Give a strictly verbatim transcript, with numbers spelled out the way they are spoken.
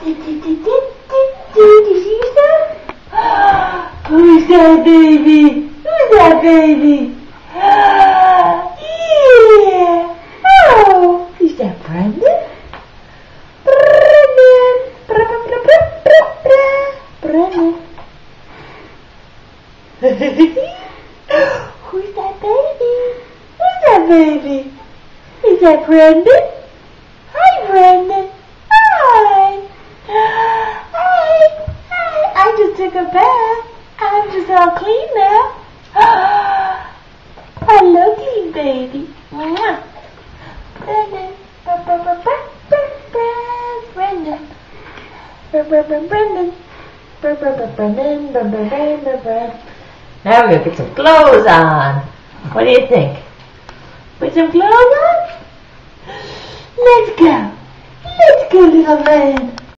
you see that? Who's that baby? Who's that baby? Yeah. Oh, is that Brenden? Brenden. Brenden. Who's that baby? Who's that baby? Is that Brenden? Hi, Brenden. Hi. Hi. Hi. I just took a bath. I'm just all clean now. Hello, clean baby. Mwah. Brenden. Brenden. Brenden. Brenden. Brenden. Now we're going to put some clothes on. What do you think? Put some clothes on? Let's go. Let's go, little man.